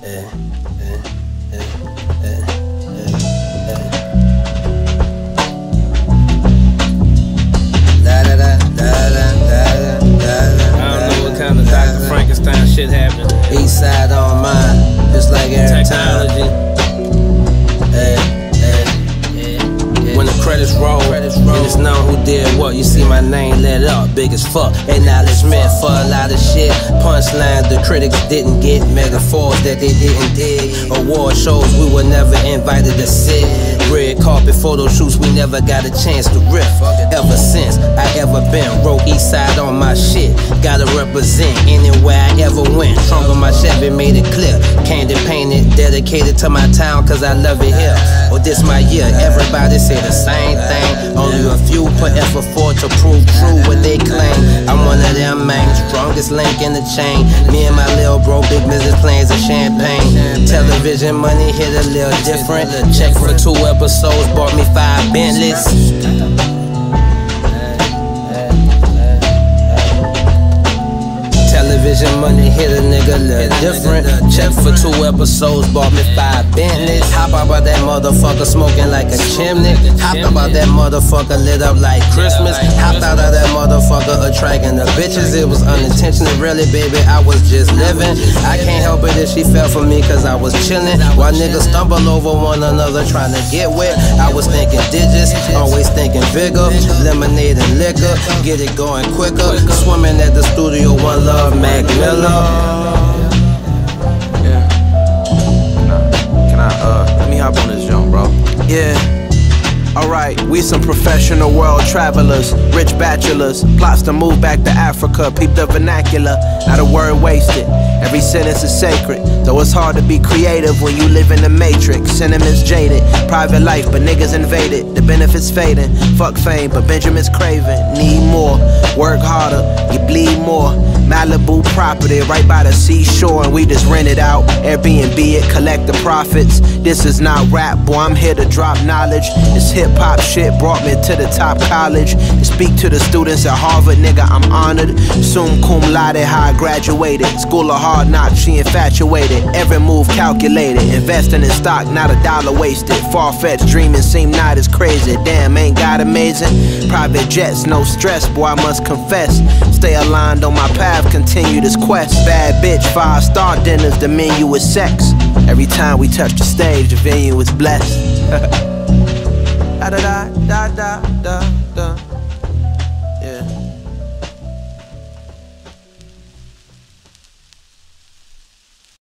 Kind of Dr. Frankenstein shit happening. East side on mine, just like every Technology. When the credits roll, and it's known who did what, you see my name lit up, big as fuck. Acknowledgement for a lot of shit. Punchlines the critics didn't get, metaphors that they didn't dig. Award shows we were never invited to sit. Red carpet photo shoots we never got a chance to riff. Ever since I ever been, wrote East Side on my shit. Gotta represent anywhere I ever went. Trunk on my Chevy made it clear. Candy painted, dedicated to my town cause I love it here. Or this my year, everybody say the same thing. Only a few put effort forward to prove true what they claim. I'm one of them man, strongest link in the chain. Me and my little bro, big business plans of champagne. Television money hit a little different. Check for 2 episodes, bought me 5 Bentleys. Television money hit a nigga little different. Check for 2 episodes, bought me 5 Bentleys. Hop out that motherfucker smoking like a chimney. Hopped about that motherfucker lit up like Christmas. Hopped out of that motherfucker attracting the bitches. It was unintentional, really, baby, I was just living. I can't help it if she fell for me cause I was chilling. While niggas stumble over one another trying to get wet, I was thinking digits, always thinking bigger. Lemonade and liquor, get it going quicker. Swimming at the studio, one love, Mac Miller. Yeah. Can I let me hop on this jump, bro? Yeah. Alright, we some professional world travelers, rich bachelors, plots to move back to Africa, peep the vernacular, not a word wasted, every sentence is sacred, though it's hard to be creative when you live in the matrix, sentiments jaded, private life but niggas invaded, the benefits fading, fuck fame but Benjamin's craving, need more, work harder, you bleed more, Malibu property right by the seashore and we just rent it out, Airbnb it, collect the profits, this is not rap, boy I'm here to drop knowledge, it's hip-hop shit brought me to the top college, to speak to the students at Harvard, nigga I'm honored, summa cum laude how I graduated, school of hard knocks, she infatuated, every move calculated, investing in stock, not a dollar wasted, far-fetched dreaming seem not as crazy, damn ain't God amazing, private jets, no stress, boy I must confess, stay aligned on my path, continue this quest, bad bitch, 5-star dinners, the menu is sex, every time we touch the stage, the venue is blessed. Da da da da da da.